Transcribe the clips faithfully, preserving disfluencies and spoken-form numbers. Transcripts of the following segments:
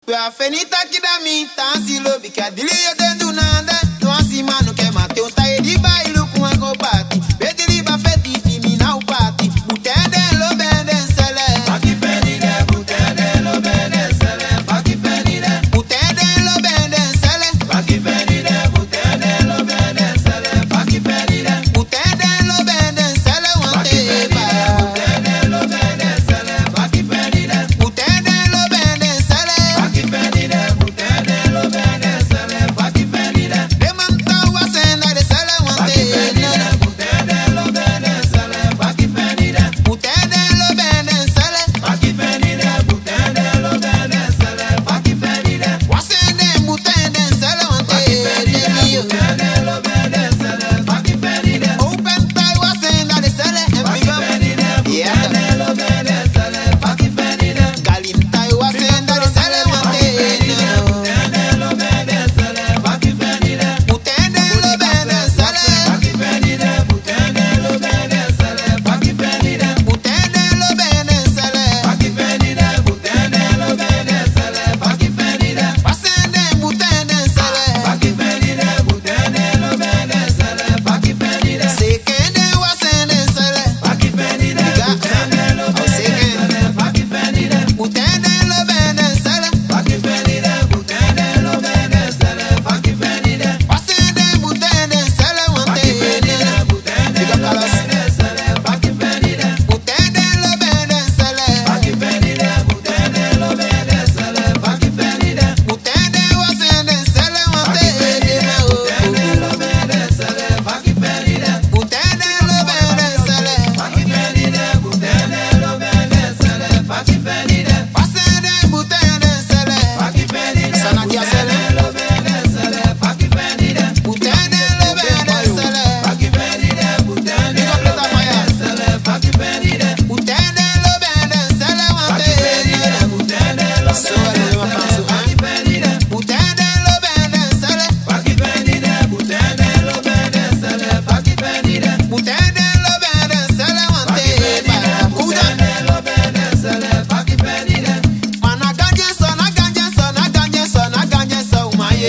Pua fenita kidami tansi lo bikadili yote dunanda. Tuansi manu ke mate utaye di ba ilu kuango pati. Bedili ba feti timi na upati. Butende lo bende sele. Faki feni de butende lo bende sele. Faki feni de Butende lo bende sele. Faki feni de butende lo bende sele. Faki feni de Butende lo bende sele wante ba. butende lo bende sele. Faki feni de Butende lo bende sele. Faki feni de butende lo bende sele. Faki feni de De manta wa senda de sele wante nana. butende lo bende sele. Faki feni de Butende lo bende sele. Faki feni de butende lo bende sele. Faki feni de Wa sende butende sele wante nani yo. butende lo bende sele. Faki feni de Open tie wa senda de sele. Faki feni de Yeah. butende lo bende sele. Faki feni de Galim tie wa senda de sele wante nana. butende lo bende sele. Faki feni de Butende lo bende sele. Faki feni de butende lo bende sele. Faki feni de Butende lo bende sele. Faki feni de butende lo bende sele. Faki feni de Wa sende butende sele. Faki feni de butende lo bende sele. Faki feni de Sekende wa sende sele. Faki feni de butende lo bende sele. Faki feni de Butende lo bende sele. Faki feni de butende lo bende sele. Faki feni de Wa sende butende sele wante nana. butende lo bende sele. Faki feni de Butende lo bende sele. Faki feni de butende lo bende sele. Faki feni de Butende wa sende sele wante nana. butende lo bende sele. Faki feni de Butende lo bende sele. Faki feni de butende lo bende sele. Faki feni de Wa sende butende sele. Faki feni de Sanakia sele. lo bende sele. Faki feni de Butende lo bende sele. Faki feni de butende lo bende sele. Faki feni de Butende lo bende sele wante nana. butende lo So ele wa panso Faki feni de Butende lo bende sele. Faki feni de butende lo bende sele. Faki feni de Butende lo bende sele wante ba. Kuda. butende lo bende sele. Faki feni de Mana ganje so na ganje so na ganje so na ganje so umaye.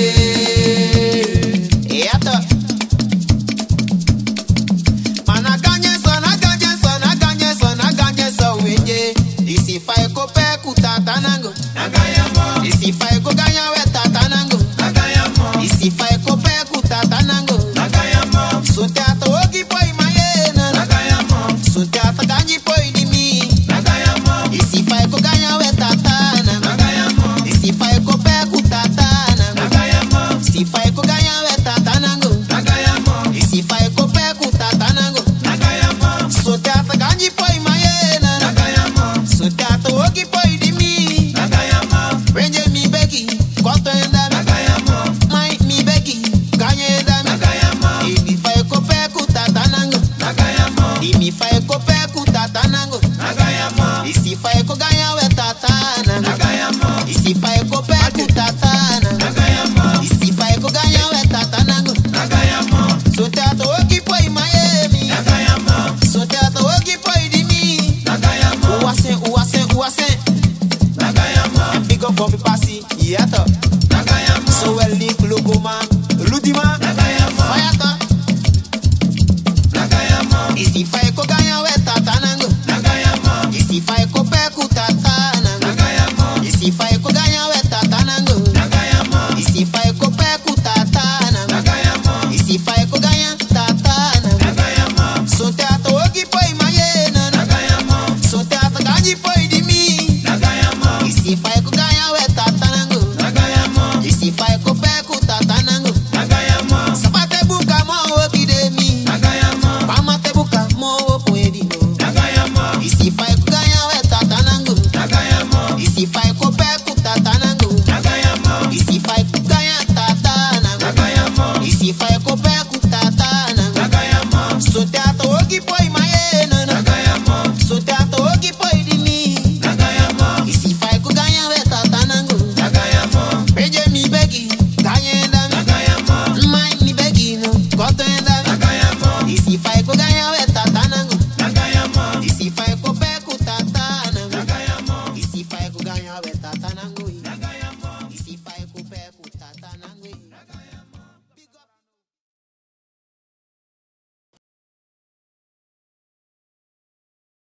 Eata. Mana ganje so na ganje so na ganje so na ganje so wenje. Isi fa eko pe kutata nango. Nagayamo Isi fa eko ganya we tata nango. Nagayamo Isi fa eko pe kutata nango. Nagayamo Sunte ata ogi poi maye na. Nagayamo Sunte ata ganji poi di mi. Nagayamo Isi fa eko ganya we tata nango. Nagayamo Isi fa eko pe kutata nango. Nagayamo Isi fa eko ganya we tata nango. Nagayamo Isi fa eko pe kutata nango. Nagayamo Sunte ata ganji poi maye na. Nagayamo Sunte ata ogi poi di mi. Nagayamo Renje mi beki, koto enda mi. Nagayamo Mai mi beki, ganya enda mi. Nagayamo Imi fa eko pe kutata nango. Nagayamo Imi fa eko pe kutata nango. Nagayamo Isi fa eko ganya we tata nango. Nagayamo Isi fa eko pe kutata nango. Nagayamo Isi fa eko ganya we tata nango. Nagayamo Sunte ata ogi poi maye mi. Nagayamo Sunte ata ogi poi di mi. Nagayamo Uwase, uwase, uwase. Nagayamo Big up Bobby Passy, yata. Nagayamo So well link logo man, ludima. Nagayamo Fayata. Nagayamo Isi fa eko ganya we tata nango. Nagayamo Isi fa eko pe kutata nango. Nagayamo Isi fa eko ganya we tata nango. Nagayamo Isi fa eko pe kutata nango. Nagayamo Isi fa eko ganya tata nango. Nagayamo Sunte ata ogi poi maye nana. Nagayamo Sunte ata ganji poi di mi. Nagayamo Isi fa eko ganya we tata nango. Nagayamo Isi fa eko